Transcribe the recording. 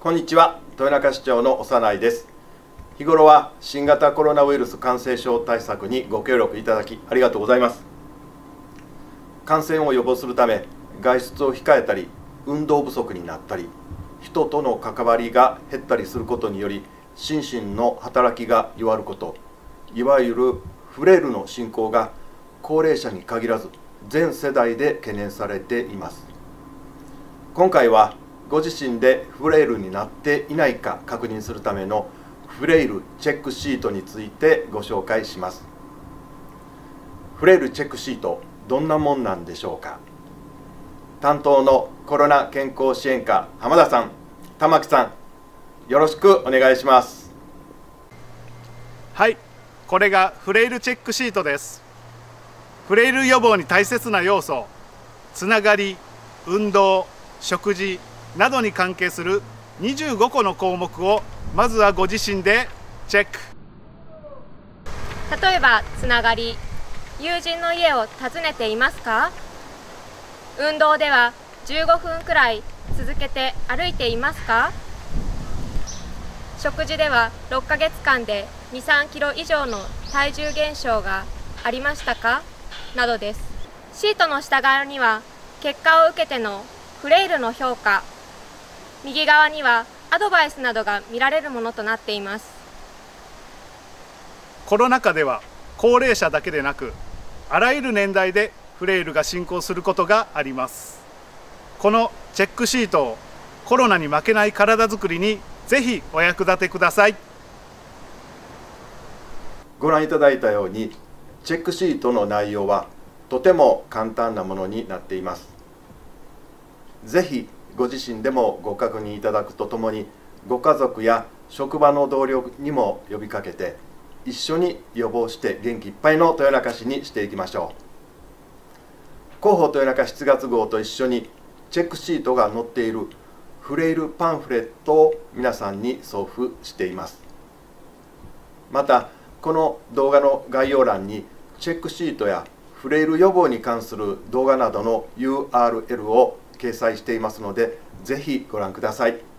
こんにちは、豊中市長の長内です。日頃は新型コロナウイルス感染症対策にご協力いただきありがとうございます。感染を予防するため、外出を控えたり、運動不足になったり、人との関わりが減ったりすることにより、心身の働きが弱ること、いわゆるフレイルの進行が高齢者に限らず、全世代で懸念されています。今回はご自身でフレイルになっていないか確認するためのフレイルチェックシートについてご紹介します。フレイルチェックシート、どんなもんなんでしょうか。担当のコロナ健康支援課浜田さん、玉木さん、よろしくお願いします。 はい、これがフレイルチェックシートです。フレイル予防に大切な要素、つながり、運動、食事などに関係する25個の項目をまずはご自身でチェック。 例えばつながり、友人の家を訪ねていますか？運動では15分くらい続けて歩いていますか？食事では6ヶ月間で2、3キロ以上の体重減少がありましたか？などです。シートの下側には結果を受けてのフレイルの評価、右側にはアドバイスなどが見られるものとなっています。 コロナ禍では高齢者だけでなく、あらゆる年代でフレイルが進行することがあります。このチェックシートをコロナに負けない体づくりにぜひお役立てください。 ご覧いただいたように、チェックシートの内容はとても簡単なものになっています。ぜひご自身でもご確認いただくとともに、ご家族や職場の同僚にも呼びかけて、一緒に予防して元気いっぱいの豊中市にしていきましょう。広報豊中7月号と一緒にチェックシートが載っているフレイルパンフレットを皆さんに送付しています。またこの動画の概要欄にチェックシートやフレイル予防に関する動画などの URL を掲載していますので、ぜひご覧ください。